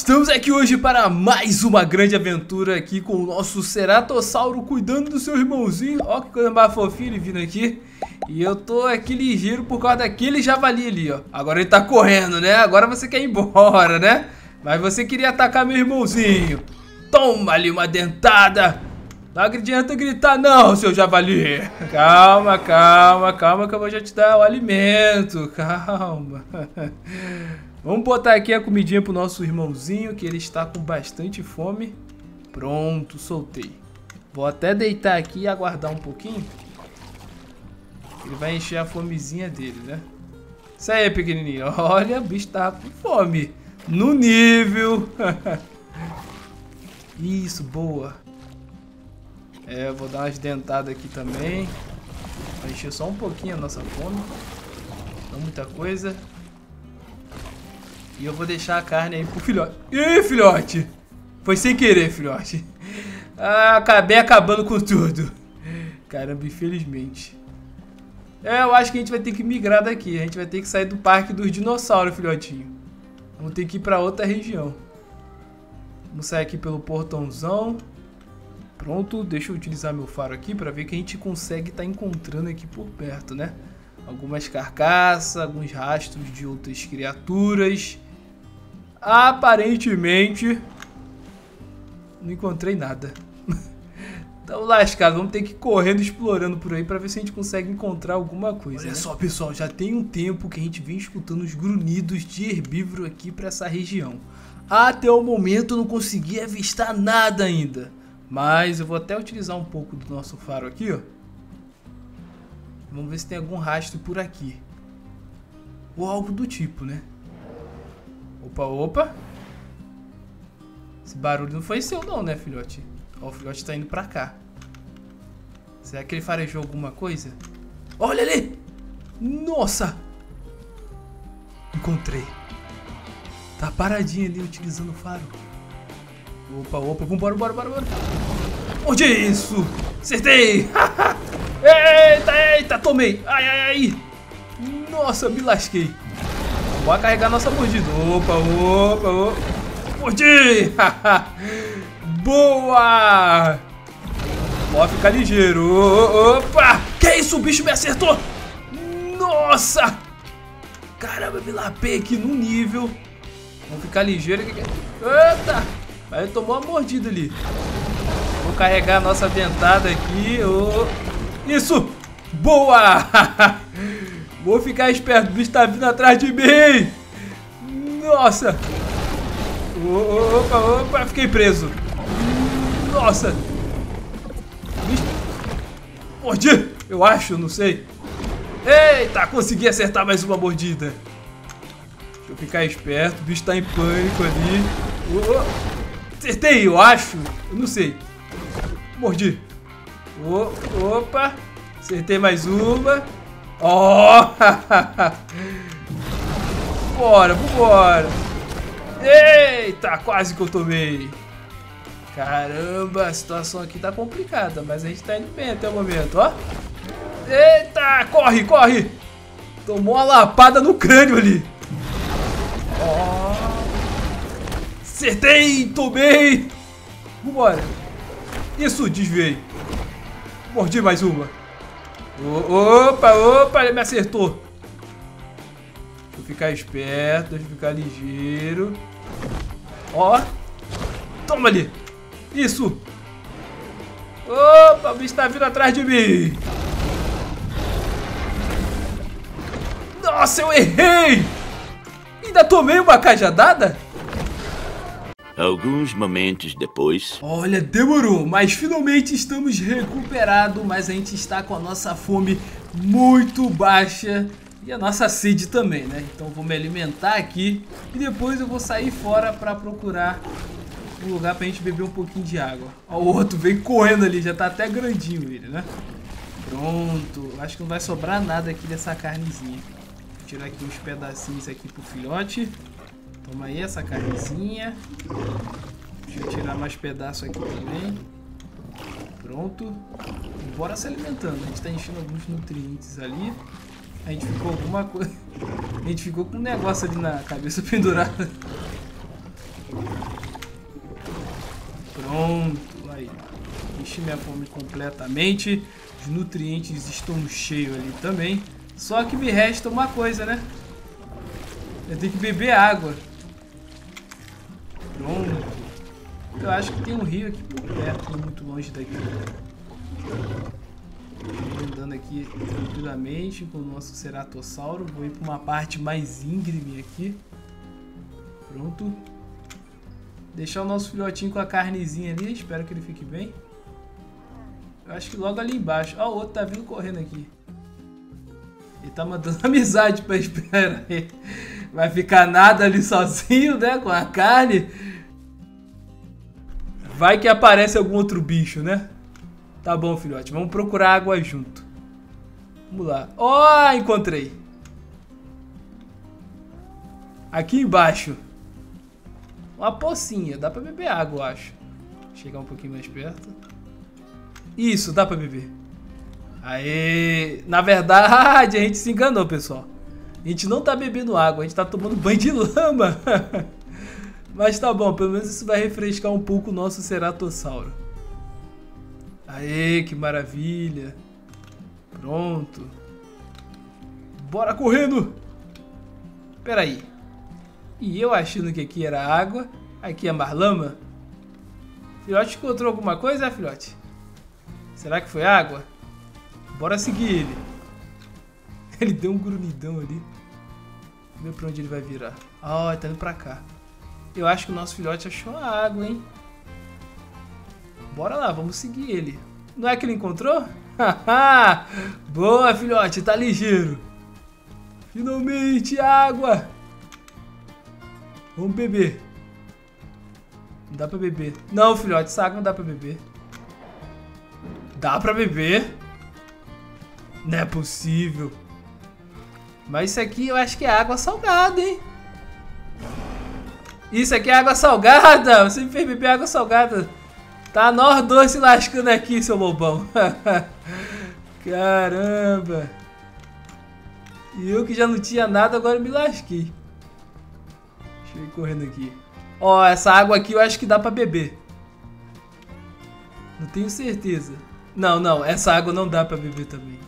Estamos aqui hoje para mais uma grande aventura aqui com o nosso Ceratossauro cuidando do seu irmãozinho. Ó que coisa mais fofinha ele vindo aqui. E eu tô aqui ligeiro por causa daquele javali ali, ó. Agora ele tá correndo, né? Agora você quer ir embora, né? Mas você queria atacar meu irmãozinho. Toma ali uma dentada. Não adianta gritar não, seu javali. Calma, calma, calma que eu vou já te dar o alimento. Calma. Vamos botar aqui a comidinha pro nosso irmãozinho, que ele está com bastante fome. Pronto, soltei. Vou até deitar aqui e aguardar um pouquinho. Ele vai encher a fomezinha dele, né? Isso aí, pequenininho. Olha, o bicho tá com fome. No nível. Isso, boa. Eu vou dar umas dentadas aqui também. Vai encher só um pouquinho a nossa fome. Não muita coisa. E eu vou deixar a carne aí pro filhote. Ih, filhote! Foi sem querer, filhote. Ah, acabei acabando com tudo. Caramba, infelizmente. Eu acho que a gente vai ter que migrar daqui. A gente vai ter que sair do parque dos dinossauros, filhotinho. Vamos ter que ir pra outra região. Vamos sair aqui pelo portãozão. Pronto, deixa eu utilizar meu faro aqui pra ver o que a gente consegue estar encontrando aqui por perto, né? Algumas carcaças, alguns rastros de outras criaturas. Aparentemente não encontrei nada. Então lascado, vamos ter que ir correndo, explorando por aí pra ver se a gente consegue encontrar alguma coisa. Olha, né? Só pessoal, já tem um tempo que a gente vem escutando os grunhidos de herbívoro aqui pra essa região. Até o momento eu não consegui avistar nada ainda. Mas eu vou até utilizar um pouco do nosso faro aqui, ó. Vamos ver se tem algum rastro por aqui. Ou algo do tipo, né? Opa, opa. Esse barulho não foi seu não, né, filhote? Ó, o filhote tá indo pra cá. Será que ele farejou alguma coisa? Olha ali! Nossa! Encontrei. Tá paradinho ali, utilizando o faro. Opa, opa. Vambora, bora, bora, bora. Onde é isso? Acertei! Eita, eita, tomei. Ai, ai, ai. Nossa, me lasquei. Bora carregar nossa mordida. Opa, opa, opa. Mordi! Boa! Pode ficar ligeiro. Opa! Que isso? O bicho me acertou! Nossa! Caramba, me lapei aqui no nível. Vamos ficar ligeiro. Eita! Mas ele tomou uma mordida ali. Vou carregar a nossa dentada aqui. Isso! Boa! Vou ficar esperto. O bicho tá vindo atrás de mim. Nossa! Opa, opa. Fiquei preso. Nossa! Bicho... Mordi! Eu acho, não sei. Eita! Consegui acertar mais uma mordida. Deixa eu ficar esperto. O bicho tá em pânico ali. Acertei, eu acho. Eu não sei. Mordi. Opa. Acertei mais uma. Ó. Bora, vambora. Eita, quase que eu tomei. Caramba, a situação aqui tá complicada, mas a gente tá indo bem até o momento, ó. Eita, corre, corre. Tomou uma lapada no crânio ali. Ó. Acertei, tomei. Vambora. Isso, desviei. Mordi mais uma. Opa, opa, ele me acertou. Deixa eu ficar esperto, deixa eu ficar ligeiro. Ó. Toma ali. Isso. Opa, o bicho tá vindo atrás de mim. Nossa, eu errei. Ainda tomei uma cajadada? Alguns momentos depois... Olha, demorou, mas finalmente estamos recuperados, mas a gente está com a nossa fome muito baixa e a nossa sede também, né? Então vou me alimentar aqui e depois eu vou sair fora para procurar um lugar pra gente beber um pouquinho de água. Ó, o outro veio correndo ali, já tá até grandinho ele, né? Pronto, acho que não vai sobrar nada aqui dessa carnezinha. Vou tirar aqui uns pedacinhos aqui pro filhote. Toma aí essa carnezinha. Deixa eu tirar mais pedaços aqui também. Pronto. Bora se alimentando. A gente tá enchendo alguns nutrientes ali. A gente ficou alguma coisa... A gente ficou com um negócio ali na cabeça pendurada. Pronto, aí. Enchi minha fome completamente. Os nutrientes estão cheios ali também. Só que me resta uma coisa, né? Eu tenho que beber água. Pronto. Eu acho que tem um rio aqui por perto, não muito longe daqui. Vou andando aqui tranquilamente com o nosso ceratossauro. Vou ir para uma parte mais íngreme aqui. Pronto. Deixar o nosso filhotinho com a carnezinha ali. Espero que ele fique bem. Eu acho que logo ali embaixo. Ó, o outro tá vindo correndo aqui. Ele tá mandando amizade pra esperar aí. Vai ficar nada ali sozinho, né? Com a carne. Vai que aparece algum outro bicho, né? Tá bom, filhote. Vamos procurar água junto. Vamos lá. Ó, encontrei. Aqui embaixo. Uma pocinha. Dá pra beber água, eu acho. Chegar um pouquinho mais perto. Isso, dá pra beber. Aê! Na verdade, a gente se enganou, pessoal. A gente não tá bebendo água, a gente tá tomando banho de lama. Mas tá bom, pelo menos isso vai refrescar um pouco o nosso ceratossauro. Aê, que maravilha. Pronto. Bora correndo. Pera aí. E eu achando que aqui era água, aqui é mais lama. Filhote encontrou alguma coisa, filhote? Será que foi água? Bora seguir ele. Ele deu um grunhidão ali. Vamos ver pra onde ele vai virar. Ah, ele tá indo pra cá. Eu acho que o nosso filhote achou a água, hein? Bora lá, vamos seguir ele. Não é que ele encontrou? Boa, filhote, tá ligeiro. Finalmente, água. Vamos beber. Não dá pra beber. Não, filhote, essa água não dá pra beber. Dá pra beber? Não é possível. Mas isso aqui eu acho que é água salgada, hein? Isso aqui é água salgada. Você me fez beber água salgada. Tá nós dois se lascando aqui, seu lobão. Caramba. E eu que já não tinha nada, agora me lasquei. Deixa eu ir correndo aqui. Ó, essa água aqui eu acho que dá pra beber. Não tenho certeza. Não, não, essa água não dá pra beber também.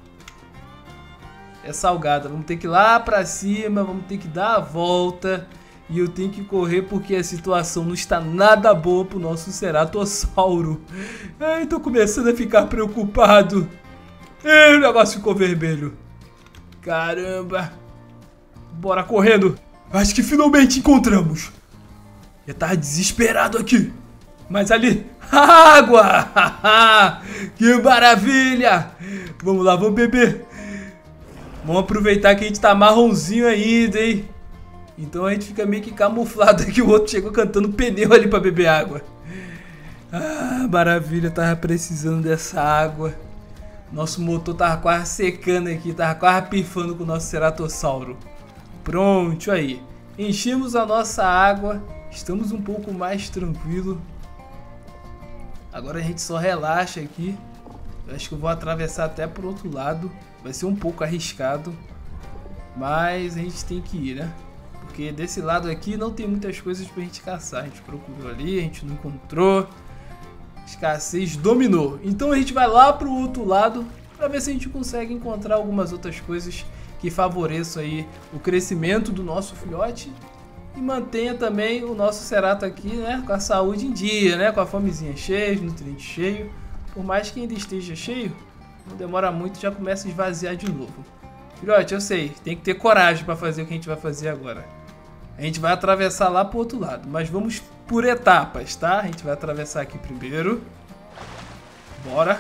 É salgada, vamos ter que ir lá pra cima, vamos ter que dar a volta. E eu tenho que correr porque a situação não está nada boa pro nosso ceratossauro. Ai, tô começando a ficar preocupado. Ih, o negócio ficou vermelho. Caramba. Bora correndo. Acho que finalmente encontramos. Eu tava desesperado aqui. Mas ali, água! Que maravilha! Vamos lá, vamos beber. Vamos aproveitar que a gente tá marronzinho ainda, hein? Então a gente fica meio que camuflado aqui. O outro chegou cantando pneu ali pra beber água. Ah, maravilha, tava precisando dessa água. Nosso motor tava quase secando aqui, tava quase pifando com o nosso ceratossauro. Pronto, aí. Enchemos a nossa água. Estamos um pouco mais tranquilos. Agora a gente só relaxa aqui. Eu acho que eu vou atravessar até pro outro lado. Vai ser um pouco arriscado. Mas a gente tem que ir, né? Porque desse lado aqui não tem muitas coisas pra gente caçar. A gente procurou ali, a gente não encontrou. Escassez dominou. Então a gente vai lá pro outro lado pra ver se a gente consegue encontrar algumas outras coisas que favoreçam aí o crescimento do nosso filhote. E mantenha também o nosso cerato aqui, né, com a saúde em dia, né, com a fomezinha cheia, os nutrientes cheios. Por mais que ainda esteja cheio, não demora muito, já começa a esvaziar de novo. Filhote, eu sei, tem que ter coragem para fazer o que a gente vai fazer agora. A gente vai atravessar lá pro outro lado, mas vamos por etapas, tá? A gente vai atravessar aqui primeiro. Bora.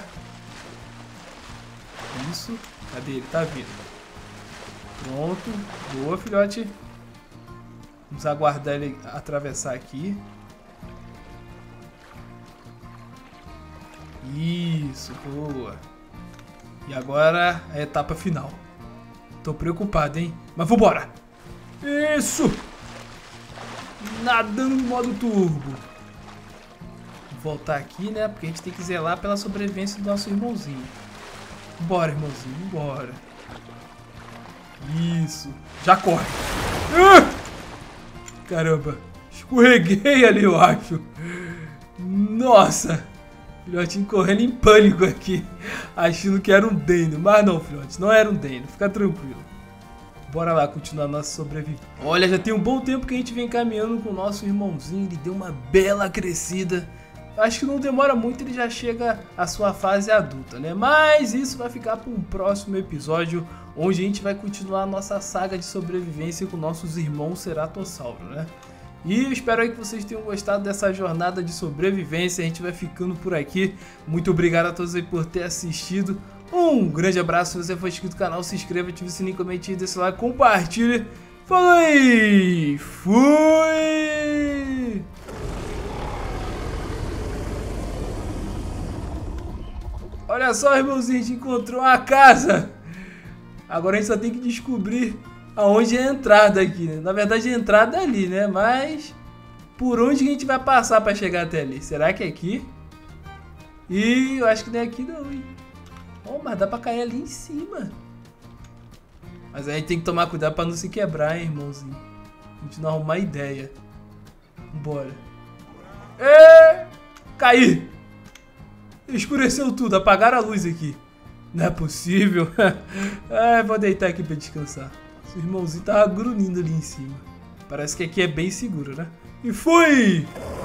Isso. Cadê ele? Tá vindo. Pronto. Boa, filhote. Vamos aguardar ele atravessar aqui. Isso, boa. E agora a etapa final. Tô preocupado, hein? Mas vambora! Isso! Nadando no modo turbo. Vou voltar aqui, né? Porque a gente tem que zelar pela sobrevivência do nosso irmãozinho. Bora, irmãozinho, bora. Isso. Já corre. Caramba. Escorreguei ali, eu acho. Nossa! Filhotinho correndo em pânico aqui, achando que era um Deno. Mas não, filhote, não era um Deno. Fica tranquilo. Bora lá continuar nossa sobrevivência. Olha, já tem um bom tempo que a gente vem caminhando com o nosso irmãozinho. Ele deu uma bela crescida. Acho que não demora muito, ele já chega à sua fase adulta, né? Mas isso vai ficar para um próximo episódio, onde a gente vai continuar a nossa saga de sobrevivência com nossos irmãos Ceratossauro, né? E eu espero aí que vocês tenham gostado dessa jornada de sobrevivência. A gente vai ficando por aqui. Muito obrigado a todos aí por ter assistido. Um grande abraço. Se você for inscrito no canal, se inscreva, ative o sininho, comente, desse like, compartilhe. Falou aí! Fui! Olha só, irmãozinho, a gente encontrou uma casa. Agora a gente só tem que descobrir aonde é a entrada aqui, né? Na verdade a entrada é ali, né? Mas por onde que a gente vai passar pra chegar até ali? Será que é aqui? Ih, eu acho que não é aqui não, hein? Oh, mas dá pra cair ali em cima. Mas aí tem que tomar cuidado pra não se quebrar, hein, irmãozinho? A gente não arrumar ideia. Bora. Caí! Escureceu tudo, apagaram a luz aqui. Não é possível. Vou deitar aqui pra descansar. O irmãozinho tava grunhindo ali em cima. Parece que aqui é bem seguro, né? E fui!